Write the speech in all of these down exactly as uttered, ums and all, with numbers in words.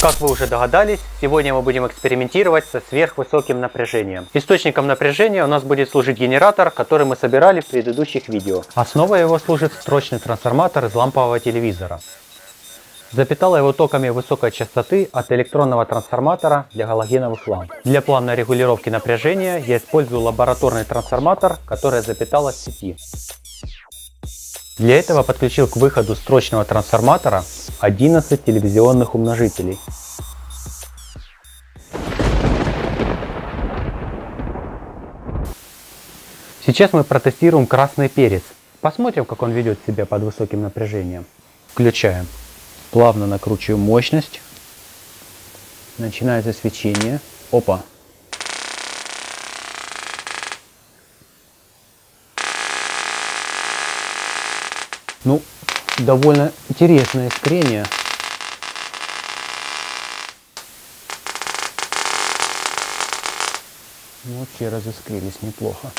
Как вы уже догадались, сегодня мы будем экспериментировать со сверхвысоким напряжением. Источником напряжения у нас будет служить генератор, который мы собирали в предыдущих видео. Основой его служит строчный трансформатор из лампового телевизора. Запитала его токами высокой частоты от электронного трансформатора для галогеновых ламп. Для плавной регулировки напряжения я использую лабораторный трансформатор, который запитала в сети. Для этого подключил к выходу строчного трансформатора одиннадцать телевизионных умножителей. Сейчас мы протестируем красный перец. Посмотрим, как он ведет себя под высоким напряжением. Включаем. Плавно накручиваем мощность. Начинается свечение. Опа! Ну, довольно интересное искрение. Вообще разыскрились неплохо.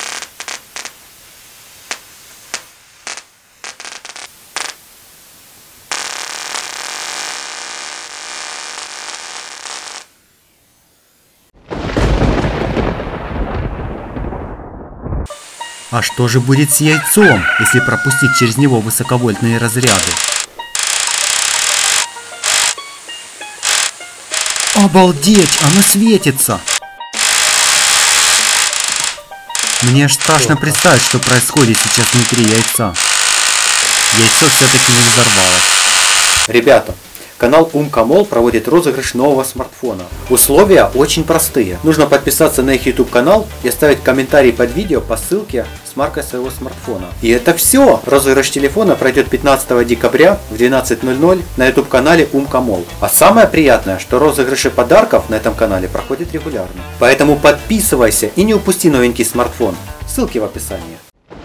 А что же будет с яйцом, если пропустить через него высоковольтные разряды? Обалдеть, оно светится! Мне аж страшно представить, что происходит сейчас внутри яйца. Яйцо все-таки не взорвалось. Ребята, канал Умка.Мол проводит розыгрыш нового смартфона. Условия очень простые. Нужно подписаться на их YouTube канал и оставить комментарий под видео по ссылке с маркой своего смартфона. И это все! Розыгрыш телефона пройдет пятнадцатого декабря в двенадцать ноль ноль на YouTube канале Умка.Мол. А самое приятное, что розыгрыши подарков на этом канале проходят регулярно. Поэтому подписывайся и не упусти новенький смартфон. Ссылки в описании.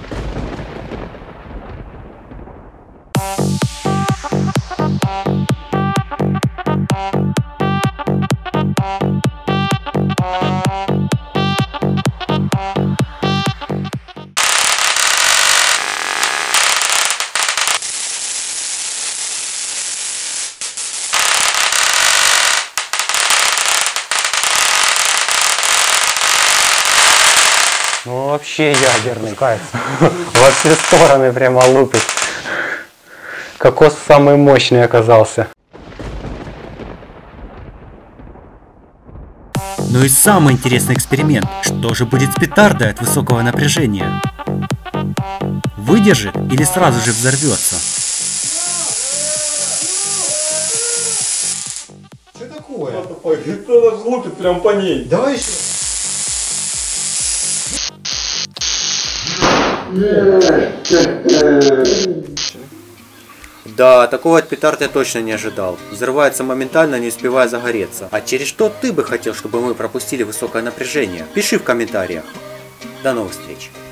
Ну вообще ядерный кайф. Во все стороны прямо лупит. Кокос самый мощный оказался. Ну и самый интересный эксперимент. Что же будет с петардой от высокого напряжения? Выдержит или сразу же взорвется? Что такое? Кто-то лупит прям по ней. Давай еще. Да, такого от петард я точно не ожидал. Взрывается моментально, не успевая загореться. А через что ты бы хотел, чтобы мы пропустили высокое напряжение? Пиши в комментариях. До новых встреч.